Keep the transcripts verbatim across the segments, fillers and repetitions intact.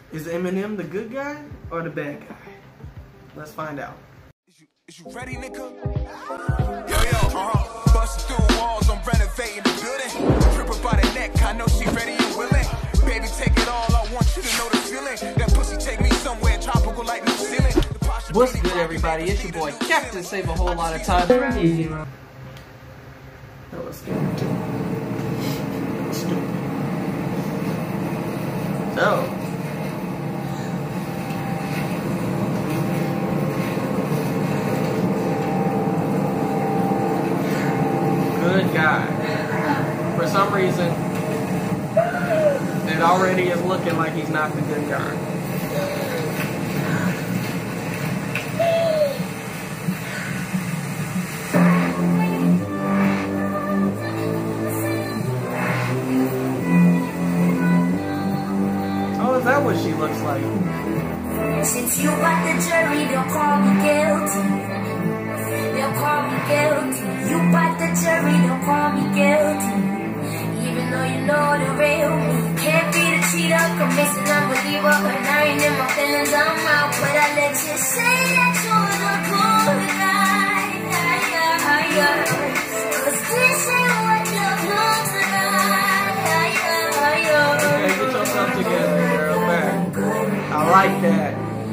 Is Eminem the good guy or the bad guy? Let's find out. Is you, is you ready, nigga? Yo, yo, uh-huh. Busting through walls, I'm renovating the building. Trip her by the neck, I know she ready and willing. Baby, take it all, I want you to know the feeling. That pussy take me somewhere tropical like New Zealand. What's good, everybody? It's your boy Captain Save a Whole Lot of Time. That was stupid. Stupid. So. Good guy. For some reason, it already is looking like he's not the good guy. Oh, is that what she looks like? Since you got the jury, they'll call me guilty. They'll call me guilty. You got the jury, they'll call me guilty. Even though you know the real me. Can't be the cheater, convincing unbeliever. But I ain't in my feelings, I'm out. But I let you say that you're the good guy. Cause this ain't what you look tonight. Okay, get yourself together, girl. Back. I like that.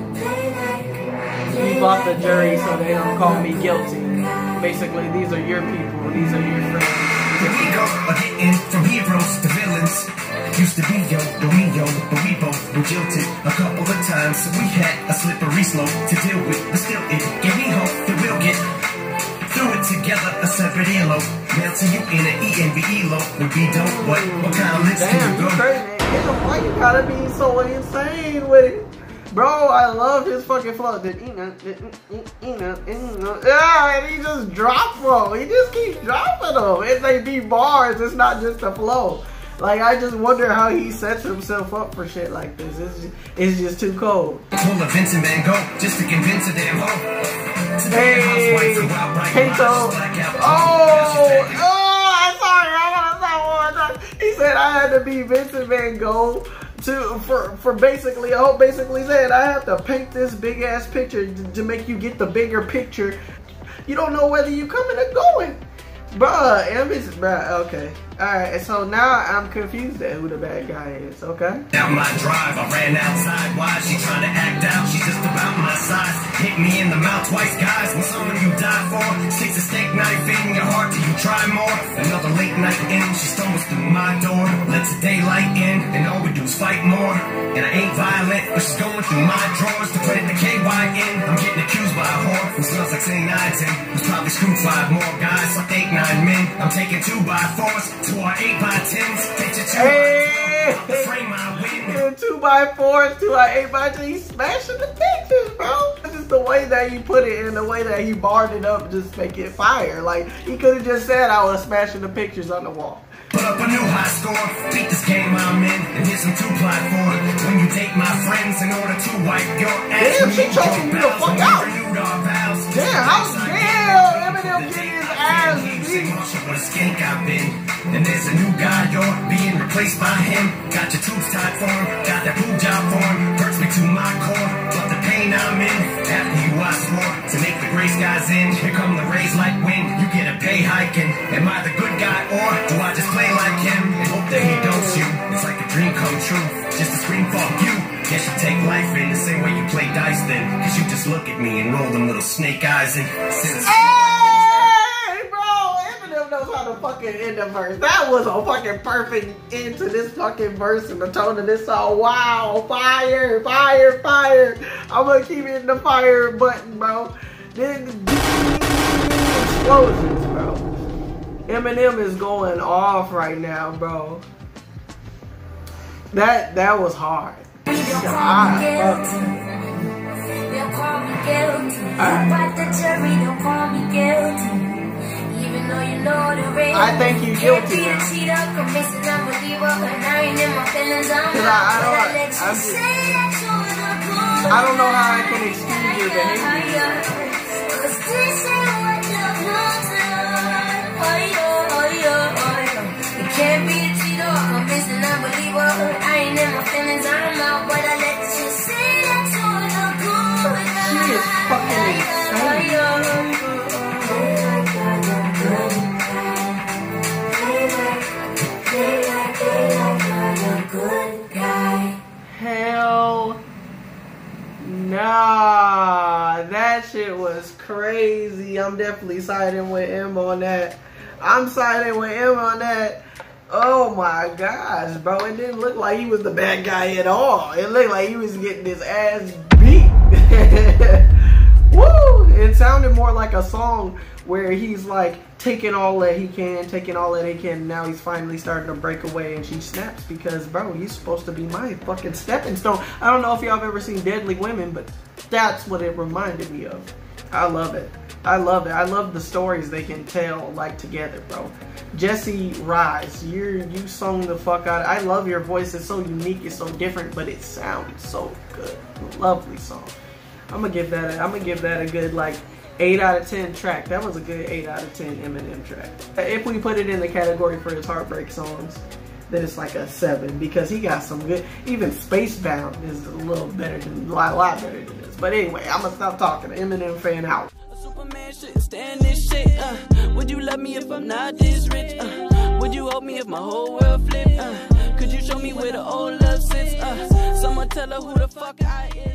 Leave off the jury so they don't call me guilty. Basically, these are your people. These are your friends. Here we go again, from heroes to villains. Used to be yo, the we yo, but we both were jilted a couple of times, so we had a slippery slope to deal with. But still, it gave me hope that we'll get through it together, a separate elope. Mail to you in an E N V elope. When we don't, what, what kind of lips Damn, can you go? Crazy. Why you gotta be so insane with it? Bro, I love his fucking flow. Yeah, and he just drops them. He just keeps dropping them. If they be bars, it's not just a flow. Like, I just wonder how he sets himself up for shit like this. It's just, it's just too cold. Pull a Vincent Van Gogh just to convince a damn hoe. Hey, Pinto. Oh, oh, I'm sorry. I want to say one. He said I had to be Vincent Van Gogh. To, for, for basically, I hope basically said I have to paint this big ass picture to, to make you get the bigger picture. You don't know whether you coming or going. Bruh, M is, bruh, okay. Alright, so now I'm confused at who the bad guy is, okay? Down my drive, I ran outside. Why she trying to act out? She's just about my size. Hit me in the mouth twice, guys. When someone you die for sticks a steak knife in your heart till you try more. Another late night in, she stumbles through my door. Lets the daylight in, and all we do is fight more. And I ain't violent, but she's going through my drawers to put the K Y in. I'm getting accused by a whore who smells like Saint Item. Who's probably screwed five more guys, like eight, nine men. I'm taking two by fours to our eight by tens. Picture two hey, by fours, frame I win. And two by fours to our eight by ten. He's smashing the pictures, bro. This is the way that he put it and the way that he barred it up, just make it fire. Like, he could have just said I was smashing the pictures on the wall. Put up a new high score, beat this game I'm in, and here's some two-ply for it. When you date my friends in order to wipe your ass. Damn, she choking you the fuck out. Damn, how dare Eminem get his ass beat? What a skink I've been. And there's a new guy, you're being replaced by him. Got your tubes tied for him, got that boob job for him. Hurts me to my core, but the pain I'm in. After you I swore to make the gray skies in. Here come the rays like wind, you get a pay hiking. Am I the good guy or do I just play like him and hope that he don't you? It's like a dream come true, just a scream fuck you. Guess you take life in the same way you play dice then. Cause you just look at me and roll them little snake eyes and since hey, bro, Eminem knows how to fucking end a verse. That was a fucking perfect end to this fucking verse and the tone of this song. Wow, fire, fire, fire. I'm gonna keep hitting the fire button, bro. Then explosions, bro. Eminem is going off right now, bro. That that was hard. They'll call me guilty. They'll call me guilty. You got the jury, they'll call me guilty. Even though you know the real. I think you guilty now. Can't be the cheater, convincing unbeliever. But I ain't in my feelings, I'm I, out. I, But I don't, let you I'm say just, that you're the good. I don't know how I can excuse your behavior. Cause this ain't what you look like. You can't be the cheater, convincing unbeliever. I ain't in my feelings, I'm out. But I let you fucking insane. Hell nah, that shit was crazy. I'm definitely siding with him on that. I'm siding with him on that. Oh my gosh, bro. It didn't look like he was the bad guy at all. It looked like he was getting his ass beat. Woo! It sounded more like a song where he's like taking all that he can, taking all that he can, and now he's finally starting to break away, and she snaps because, bro, he's supposed to be my fucking stepping stone. I don't know if y'all have ever seen Deadly Women, but that's what it reminded me of. I love it. I love it. I love the stories they can tell, like, together, bro. Jessie Rise, you you sung the fuck out. I love your voice. It's so unique. It's so different, but it sounds so good. Lovely song. I'm gonna give that. A, I'm gonna give that a good like eight out of ten track. That was a good eight out of ten Eminem track. If we put it in the category for his heartbreak songs, then it's like a seven because he got some good. Even Spacebound is a little better than a lot, lot better than this. But anyway, I'm gonna stop talking. Eminem fan out. Superman shouldn't stand this shit. Uh, would you love me if I'm not this rich? Uh, would you hold me if my whole world flipped? Uh, could you show me where the old love sits? Uh, someone tell her who the fuck I am.